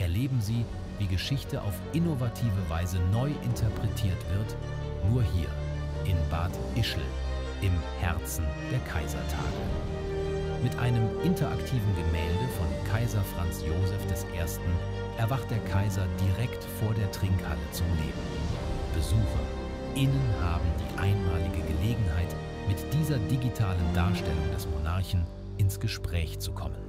Erleben Sie, wie Geschichte auf innovative Weise neu interpretiert wird, nur hier in Bad Ischl, im Herzen der Kaisertage. Mit einem interaktiven Gemälde von Kaiser Franz Josef I. erwacht der Kaiser direkt vor der Trinkhalle zum Leben. BesucherInnen haben die einmalige Gelegenheit, mit dieser digitalen Darstellung des Monarchen ins Gespräch zu kommen.